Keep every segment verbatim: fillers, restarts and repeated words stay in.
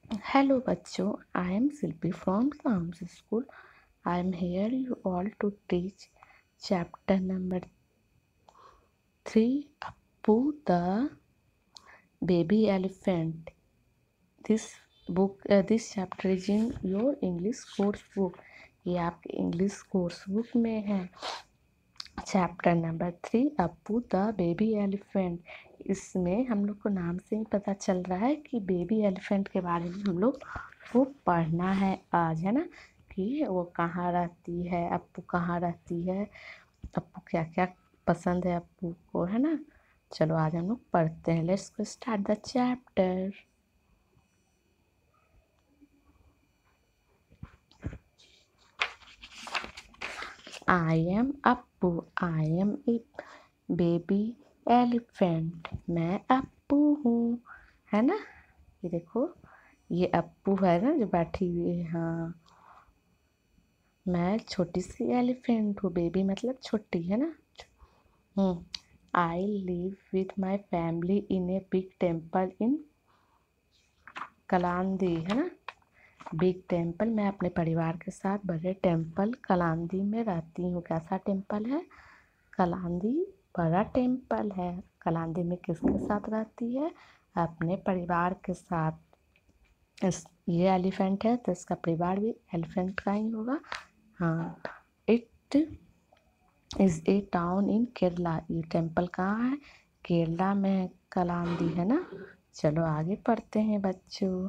Hello बच्चों, I am Silpi from Sam's School. I am here you all to teach chapter number three, Appu the baby elephant. This book, uh, this chapter is in your English course book. ये आपके English course book में है। Chapter number three, Appu the baby elephant. इसमें हम लोग को नाम से ही पता चल रहा है कि बेबी एलिफेंट के बारे में हम लोग को पढ़ना है आज, है ना। कि वो कहाँ रहती है, अप्पू कहाँ रहती है, अप्पू क्या क्या पसंद है अप्पू को, है ना। चलो आज हम लोग पढ़ते हैं। Let's go start the chapter. I am Appu, I am a baby elephant. मैं अप्पू हूँ, है ना। ये देखो, ये अप्पू है ना जो बैठी हुई है। हाँ, मैं छोटी सी एलिफेंट हूँ। बेबी मतलब छोटी, है ना। Hmm I live with my family in a big temple in Kaladi, है ना। बिग टेम्पल, मैं अपने परिवार के साथ बड़े टेम्पल कलांदी में रहती हूँ। कैसा टेम्पल है? कलांदी बड़ा टेम्पल है। कलांदी में किसके साथ रहती है? अपने परिवार के साथ। इस ये एलिफेंट है तो इसका परिवार भी एलिफेंट का ही होगा। हाँ, it is a town in Kerala. ये टेम्पल कहाँ है? केरला में, कलांदी, है ना। चलो आगे पढ़ते हैं बच्चों।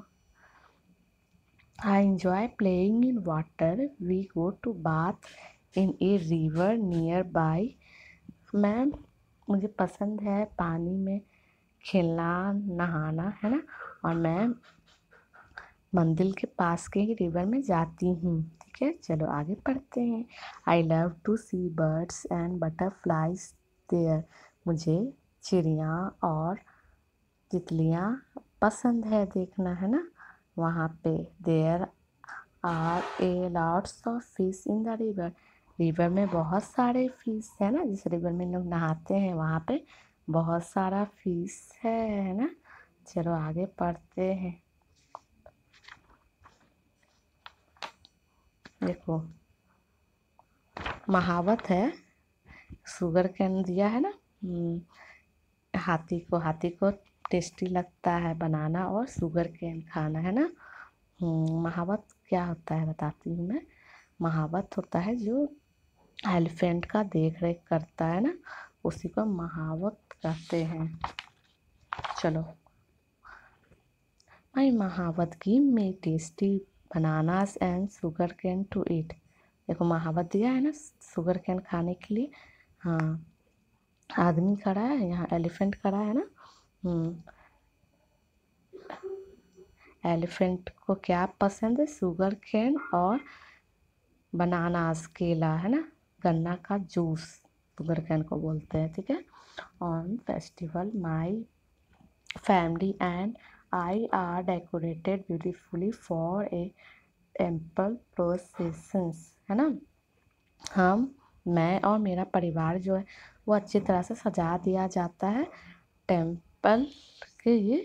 आई enjoy playing in water. We go to bath in a river nearby. मैं मुझे पसंद है पानी में खेलना, नहाना, है ना। और मैं मंदिर के पास के ही रिवर में जाती हूँ। ठीक है, चलो आगे पढ़ते हैं। I love to see birds and butterflies there. मुझे चिड़िया और तितलियाँ पसंद है देखना, है ना। वहाँ पे there are a lots of fish in the river. River में बहुत सारे फिश है ना। जिस रिवर में लोग नहाते हैं वहाँ पे बहुत सारा फिश है है ना। चलो आगे पढ़ते हैं। देखो, महावत है, शुगर कैन दिया है ना। हाथी को हाथी को टेस्टी लगता है बनाना और शुगर कैन खाना, है ना। महावत क्या होता है बताती हूँ मैं। महावत होता है जो एलिफेंट का देख रेख करता है ना, उसी को महावत कहते हैं। चलो, my mahout give me tasty bananas and sugar cane to eat. देखो महावत दिया है ना शुगर कैन खाने के लिए। हाँ, आदमी खड़ा है यहाँ, एलिफेंट खड़ा है ना। हम्म एलिफेंट को क्या पसंद है? शुगर कैन और बनानास, केला, है ना। गन्ना का जूस शुगर कैन को बोलते हैं। ठीक है। On festival my family and I are decorated beautifully for a temple processions, है ना। हम मैं और मेरा परिवार जो है वो अच्छी तरह से सजा दिया जाता है टेम्पल के ये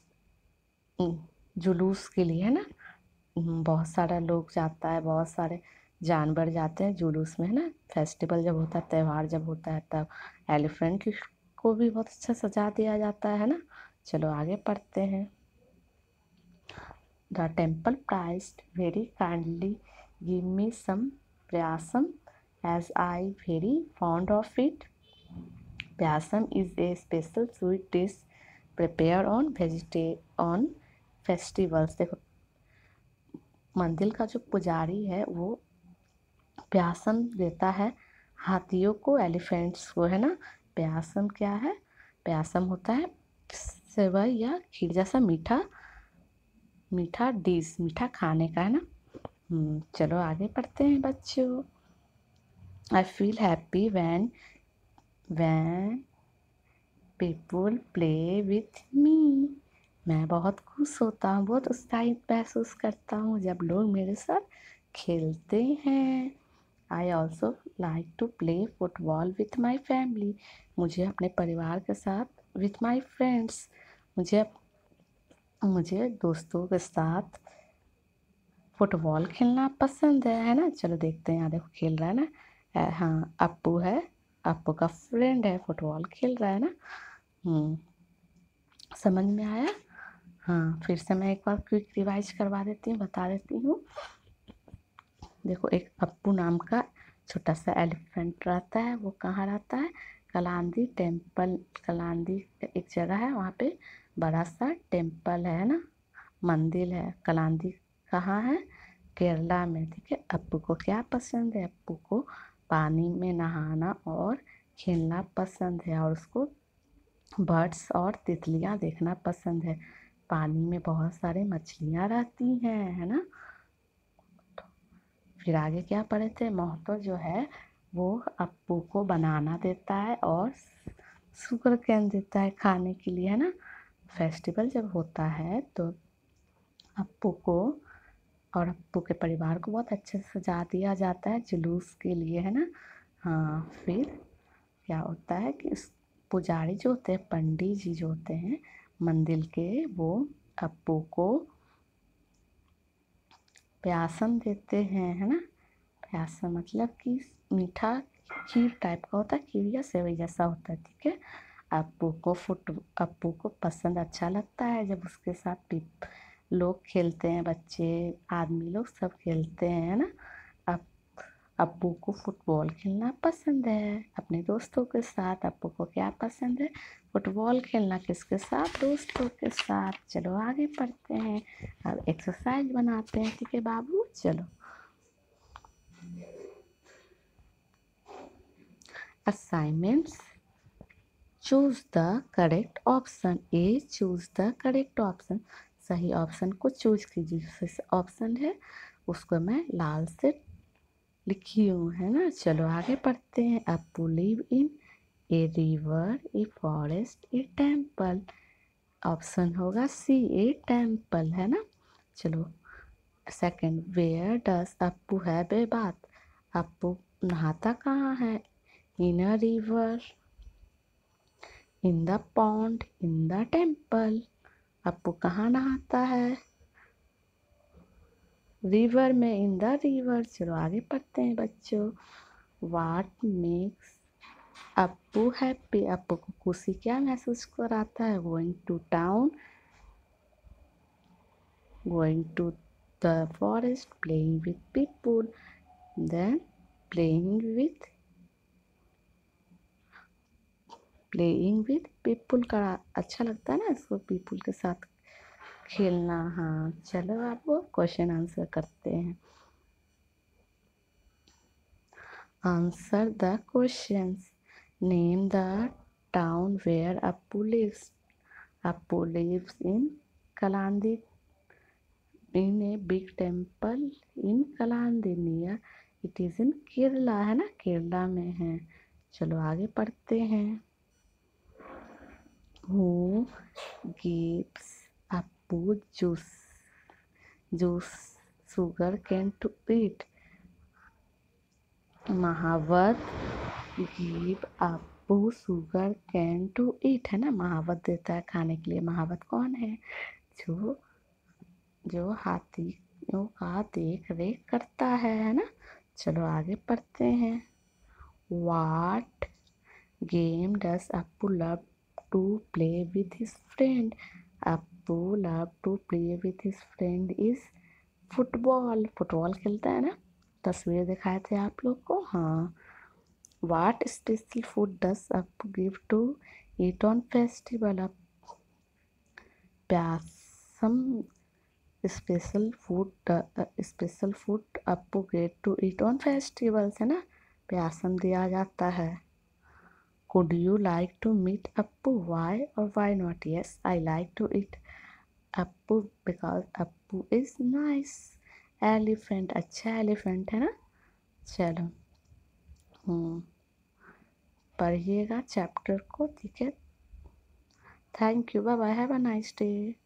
जुलूस के लिए, है ना। बहुत सारा लोग जाता है, बहुत सारे जानवर जाते हैं जुलूस में, है ना। फेस्टिवल जब होता है, त्यौहार जब होता है, तब एलिफेंट को भी बहुत अच्छा सजा दिया जाता है ना। चलो आगे पढ़ते हैं। The temple priced very kindly give me some payasam as I very fond of it. Payasam is a special sweet dish prepared on vegeta on festivals। देखो, मंदिर का जो पुजारी है वो प्यासम देता है हाथियों को, एलिफेंट्स को, है ना। प्यासम क्या है? प्यासम होता है सेवई या खीर जैसा मीठा मीठा डिश, मीठा खाने का, है ना। हम्म चलो आगे पढ़ते हैं बच्चों। I feel happy when when people play with me. मैं बहुत खुश होता हूँ, बहुत उत्साहित महसूस करता हूँ जब लोग मेरे साथ खेलते हैं। I also like to play football with my family. मुझे अपने परिवार के साथ विथ माई फ्रेंड्स मुझे मुझे दोस्तों के साथ फुटबॉल खेलना पसंद है है ना। चलो देखते हैं, यहाँ देखो खेल रहा है ना। अ, हाँ अप्पू है, अप्पू का फ्रेंड है, फुटबॉल खेल रहा है ना। हम्म समझ में आया। हाँ फिर से मैं एक बार क्विक रिवाइज करवा देती हूँ, बता देती हूँ। देखो एक अप्पू नाम का छोटा सा एलिफेंट रहता है। वो कहाँ रहता है? कलांदी टेम्पल। कलांदी एक जगह है, वहाँ पे बड़ा सा टेम्पल है ना, मंदिर है। कलांदी कहाँ है? केरला में। ठीक है। अप्पू को क्या पसंद है? अप्पू को पानी में नहाना और खेलना पसंद है, और उसको बर्ड्स और तितलियाँ देखना पसंद है। पानी में बहुत सारी मछलियाँ रहती हैं, है ना। फिर आगे क्या पढ़े थे? मोहतो जो है वो अप्पू को बनाना देता है और शुगर कैन देता है खाने के लिए, है ना। फेस्टिवल जब होता है तो अप्पू को और अप्पू के परिवार को बहुत अच्छे से सजा दिया जाता है जुलूस के लिए, है ना। हाँ फिर क्या होता है कि इस पुजारी जो होते हैं, पंडित जी जो होते हैं मंदिर के, वो अप्पू को प्यासम देते हैं, है ना। प्यासम मतलब कि मीठा खीर टाइप का होता है, खीर या सेवई जैसा होता है। ठीक है। अप्पू को फुट अप्पू को पसंद अच्छा लगता है जब उसके साथ पीप लोग खेलते हैं, बच्चे आदमी लोग सब खेलते हैं, है ना। अप अप्पू को फुटबॉल खेलना पसंद है अपने दोस्तों के साथ। अप्पू को क्या पसंद है? फुटबॉल खेलना। किसके साथ? दोस्तों के साथ। चलो आगे पढ़ते हैं, अब एक्सरसाइज बनाते हैं। ठीक है बाबू, चलो। Assignments. Choose the correct option. A choose the correct option. सही ऑप्शन को चूज कीजिए। ऑप्शन है उसको मैं लाल से लिखी हूँ, है ना। चलो आगे पढ़ते हैं। Appu live in a river, a forest, a temple. Option होगा सी, ए टेम्पल, है ना। चलो second, where does Appu have a bath. Appu नहाता कहाँ है? In a river, in the pond, in the temple. Appu कहाँ नहाता है? रिवर में, इन द रिवर। चलो आगे पढ़ते हैं बच्चों। What makes Appu happy. Appu को खुशी क्या महसूस कराता है? Going to town, going to the forest, playing with people, then playing with playing with people का अच्छा लगता है ना इसको, पीपुल के साथ खेलना। हाँ चलो आप वो क्वेश्चन आंसर करते हैं। Answer the questions. Name the town where Appu lives. Appu lives in Kalandi, in a big temple in Kalandi, near it is in Kerala, है ना, केरला में है। चलो आगे पढ़ते हैं। Who gives Appu juice juice sugar cane to eat. Mahavat give Appu sugar can to eat, है ना। महावत देता है खाने के लिए। महावत कौन है? जो जो हाथियों का देख रेख करता है है ना। चलो आगे पढ़ते हैं। What game does Appu love to play with his friend. Appu love to play with his friend is football. Football खेलता है ना, तस्वीर दिखाए थे आप लोग को। हाँ। What special food does Appu give to eat on festival. Payasam special food special food Appu get to eat on festivals, है ना। प्यासम दिया जाता है। Could you like to meet Appu? Why और why not? Yes I like to eat Appu because Appu is nice elephant. अच्छा elephant है ना। चलो हम्म पढ़िएगा चैप्टर को। ठीक है। Thank you, bye bye, have a nice day.